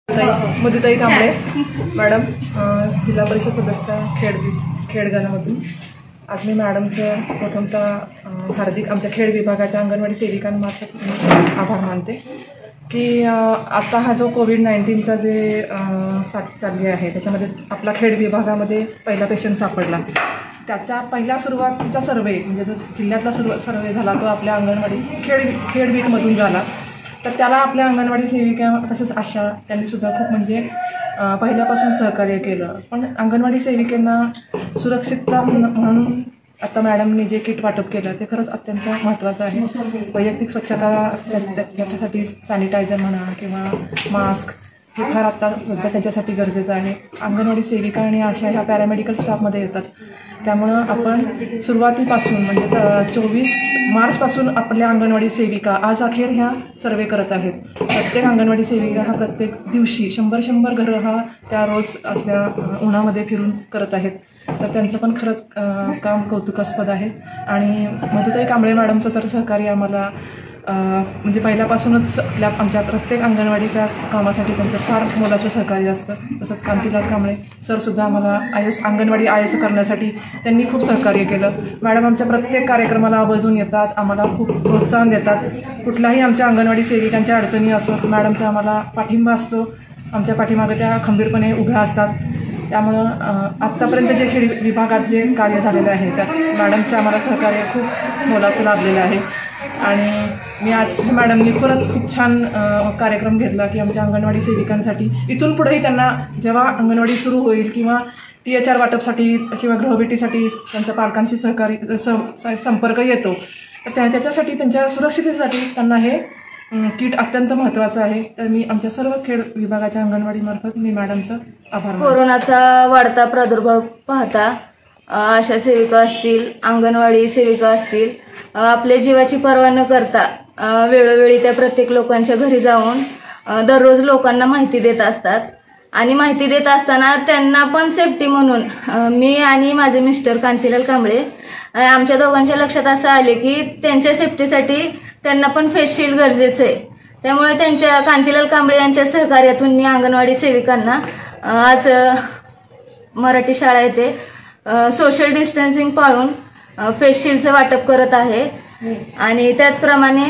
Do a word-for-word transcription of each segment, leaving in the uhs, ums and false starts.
मधुताई Kamble madam, जिल्हा परिषद सदस्य खेड खेडगावामधून. आज मी मॅडमचं प्रथमतः हार्दिक आमच्या खेड विभागाच्या अंगणवाडी सेविकांमार्फत आभार मानते की आता हा जो कोविड नाईन्टीनचा जे साथ चालली आहे त्याच्यामध्ये आपला खेड विभागामध्ये पहिला पेशंट सापडला. त्याचा पहिला सुरुवातीचा सर्वे म्हणजे जो जिल्ह्यातला सुरुवात सर्वे झाला तो आपल्या अंगणवाडी खेड खेड बीटमधून झाला. तर त्याला आपल्या अंगणवाडी सेविका तसंच आशा त्यांनीसुद्धा खूप म्हणजे पहिल्यापासून सहकार्य केलं. पण अंगणवाडी सेविकांना सुरक्षितता म्हणून आता मॅडमने जे किट वाटप केलं ते खरंच अत्यंत महत्त्वाचं आहे. वैयक्तिक स्वच्छता त्याच्यासाठी सॅनिटायझर म्हणा किंवा मास्क हे फार आत्ता सध्या त्यांच्यासाठी गरजेचं आहे. अंगणवाडी सेविका आणि आशा ह्या पॅरामेडिकल स्टाफमध्ये येतात. त्यामुळं आपण सुरुवातीपासून म्हणजे चोवीस मार्चपासून आपल्या अंगणवाडी सेविका आज अखेर ह्या सर्वे करत आहेत. प्रत्येक अंगणवाडी सेविका हा प्रत्येक दिवशी शंभर शंभर घरं हा त्या रोज आपल्या उन्हामध्ये फिरून करत आहेत. तर त्यांचं पण खरंच काम कौतुकास्पद आहे. आणि मधुताई कांबळे मॅडमचं तर सहकार्य आम्हाला म्हणजे पहिल्यापासूनच आपल्या आमच्या प्रत्येक अंगणवाडीच्या कामासाठी त्यांचं फार मोलाचं सहकार्य असतं. तसंच कांतीलाल कांबळे सरसुद्धा आम्हाला आयुष अंगणवाडी आयुष करण्यासाठी त्यांनी खूप सहकार्य केलं. मॅडम आमच्या प्रत्येक कार्यक्रमाला आवर्जून येतात, आम्हाला खूप प्रोत्साहन देतात. कुठल्याही आमच्या अंगणवाडी सेविकांच्या अडचणी असो मॅडमचा आम्हाला पाठिंबा असतो. आमच्या पाठीमागे त्या खंबीरपणे उभ्या असतात. त्यामुळं आत्तापर्यंत जे खेड विभागात जे कार्य झालेलं आहे त्यात मॅडमचं आम्हाला सहकार्य खूप मोलाचं लाभलेलं आहे. आणि मी आज मॅडमनी खरंच खूप छान कार्यक्रम घेतला की आमच्या अंगणवाडी सेविकांसाठी इथून पुढेही त्यांना जेव्हा अंगणवाडी सुरू होईल किंवा टी एच आर वाटपसाठी किंवा गृहभेटीसाठी त्यांच्या पालकांशी सहकारी संपर्क येतो तर त्या त्याच्यासाठी त्यांच्या सुरक्षिततेसाठी त्यांना हे किट अत्यंत महत्त्वाचं आहे. तर मी आमच्या सर्व खेड विभागाच्या अंगणवाडीमार्फत मी मॅडमचं आभार मानते. कोरोनाचा वाढता प्रादुर्भाव पाहता आशा सेविका असतील, अंगणवाडी सेविका असतील, आपल्या जीवाची पर्वा न करता वेळोवेळी त्या प्रत्येक लोकांच्या घरी जाऊन दररोज लोकांना माहिती देत असतात. आणि माहिती देत असताना त्यांना पण सेफ्टी म्हणून मी आणि माझे मिस्टर कांतीलाल कांबळे आमच्या दोघांच्या लक्षात असं आले की त्यांच्या सेफ्टीसाठी त्यांना पण फेस शिल्ड गरजेचं आहे. त्यामुळे त्यांच्या कांतीलाल कांबळे यांच्या सहकार्यातून मी अंगणवाडी सेविकांना आज मराठी शाळा येथे सोशल डिस्टन्सिंग पाळून फेस शिल्डचं वाटप करत आहे. आणि त्याचप्रमाणे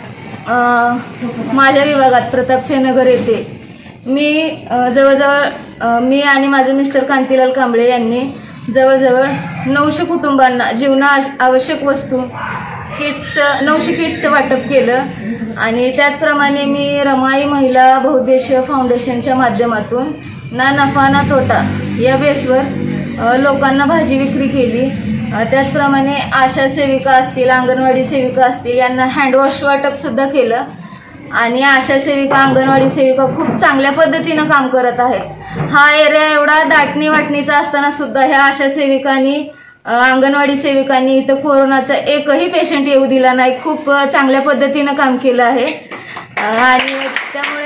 माझ्या विभागात प्रतापसिंहनगर येथे मी जवळजवळ मी आणि माझे मिस्टर कांतीलाल कांबळे यांनी जवळजवळ नऊशे कुटुंबांना जीवना आवश्यक वस्तू किट्सचं नऊशे किट्सचं वाटप केलं. आणि त्याचप्रमाणे मी रमाई महिला बहुउद्देशीय फाउंडेशनच्या माध्यमातून ना नफा ना तोटा या बेसवर लोकांना भाजी विक्री केली. त्याचप्रमाणे आशा सेविका असतील, अंगणवाडी सेविका असतील यांना हँडवॉश वाटपसुद्धा केलं. आणि आशा सेविका, अंगणवाडी सेविका खूप चांगल्या पद्धतीनं काम करत आहेत. हा एरिया एवढा दाटणी वाटणीचा असताना सुद्धा ह्या आशा सेविकांनी अंगणवाडी सेविकांनी इथं कोरोनाचा एकही पेशंट येऊ दिला नाही. खूप चांगल्या पद्धतीनं काम केलं आहे. आणि त्यामुळे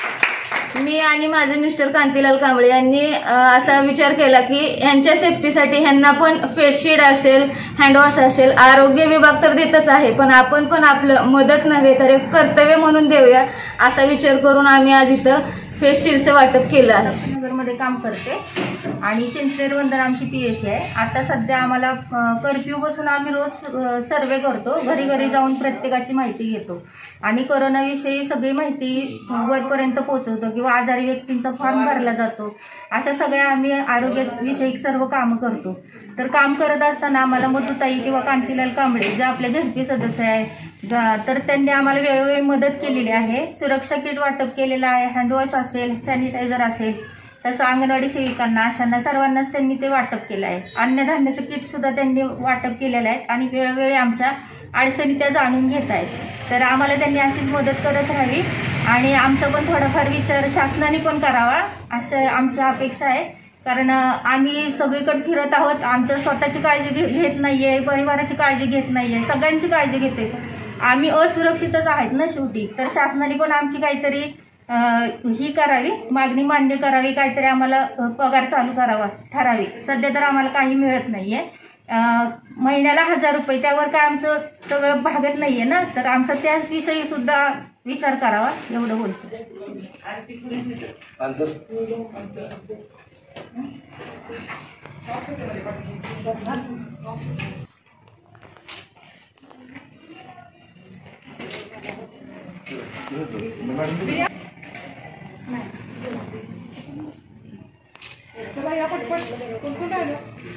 मी आणि माझे मिस्टर कांतीलाल कांबळे यांनी असा विचार केला की यांच्या सेफ्टीसाठी ह्यांना पण फेस शिल्ड असेल, हँडवॉश असेल, आरोग्य विभाग तर देतच आहे पण आपण पण आपलं मदत नव्हे तर एक कर्तव्य म्हणून देऊया असा विचार करून आम्ही आज इथं फेस शिल्डचं वाटप केलं आहे. नगरमध्ये काम करते आणि चिंचलेर वंदन आमची पी एस सी आहे. आता सध्या आम्हाला कर्फ्यू बसून आम्ही रोज सर्वे करतो, घरी घरी जाऊन प्रत्येकाची माहिती घेतो आणि कोरोनाविषयी सगळी माहिती वरपर्यंत पोहोचवतो किंवा आजारी व्यक्तींचा फॉर्म भरला जातो. अशा सगळ्या आम्ही आरोग्यविषयक सर्व कामं करतो. तर काम करत असताना आम्हाला मधुताई किंवा कांतीलाल कांबळे जे आपले झडपी सदस्य आहेत तर त्यांनी आम्हाला वेळोवेळी मदत केलेली आहे. सुरक्षा किट वाटप केलेलं आहे, हँडवॉश असेल, सॅनिटायझर असेल, तसं अंगणवाडी सेविकांना, अशांना सर्वांनाच त्यांनी ते वाटप केलं आहे. अन्नधान्याचं किट सुद्धा त्यांनी वाटप केलेलं आहे आणि वेळोवेळी आमच्या अडचणी त्या जाणून घेत आहेत. तर आम्हाला त्यांनी अशीच मदत करत राहावी आणि आमचा पण थोडाफार विचार शासनाने पण करावा असं आमच्या अपेक्षा आहे. कारण आम्ही सगळीकडे फिरत आहोत, आमच्या स्वतःची काळजी घेत नाहीये, परिवाराची काळजी घेत नाहीये, सगळ्यांची काळजी घेते. आम्ही असुरक्षितच आहेत ना शेवटी. तर शासनाने पण आमची काहीतरी ही करावी, मागणी मान्य करावी, काहीतरी आम्हाला पगार चालू करावा ठरावी. सध्या तर आम्हाला काही मिळत नाहीये. महिन्याला हजार रुपये त्यावर काय आमचं सगळं भागत नाहीये ना. तर आमचा त्याविषयी सुद्धा विचार करावा एवढं बोलते. चला या पटपट कोण कोण राहिलं